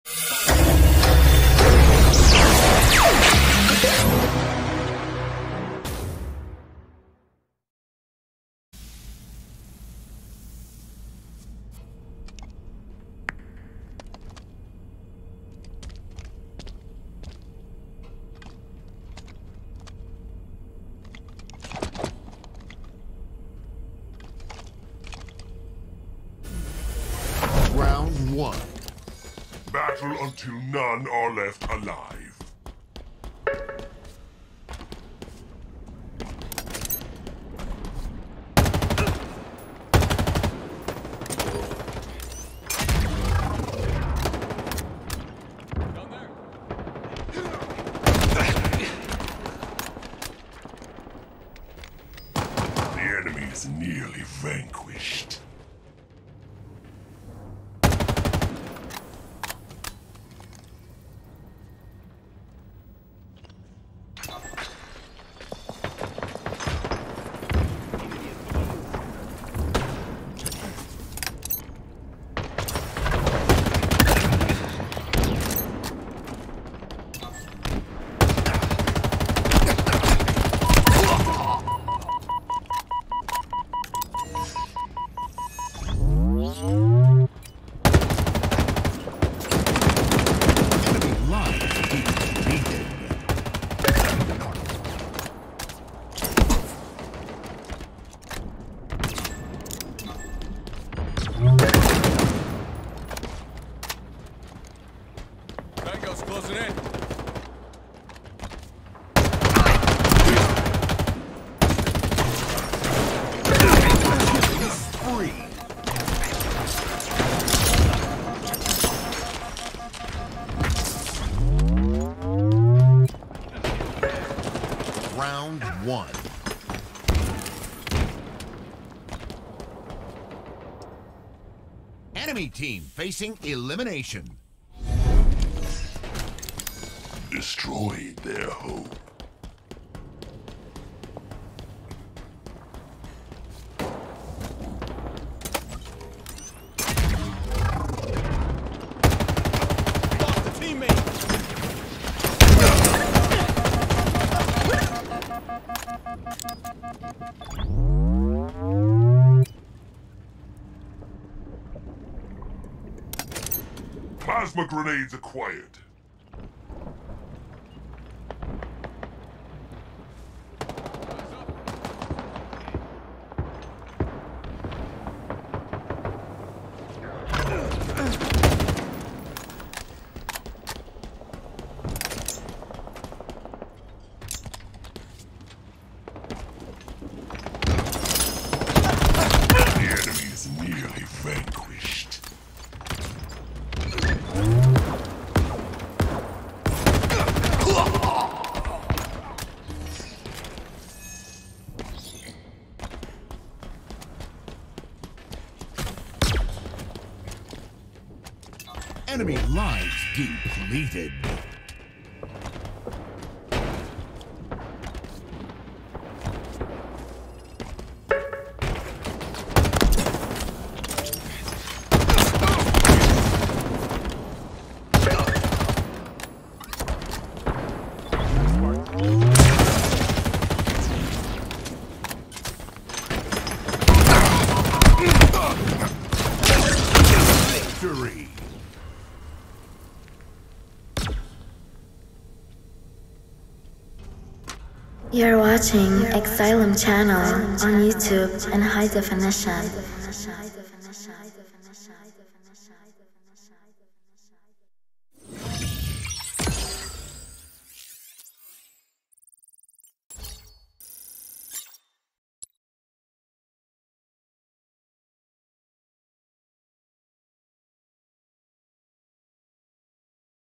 Round 1. Battle until none are left alive. The enemy is nearly vanquished. Tango's closing in. Round 1. Enemy team facing elimination. Destroyed their hope. Lost a teammate. Plasma grenades acquired. The enemy is nearly vanquished. Enemy lives depleted. Victory. You're watching Xylume channel on YouTube in high definition.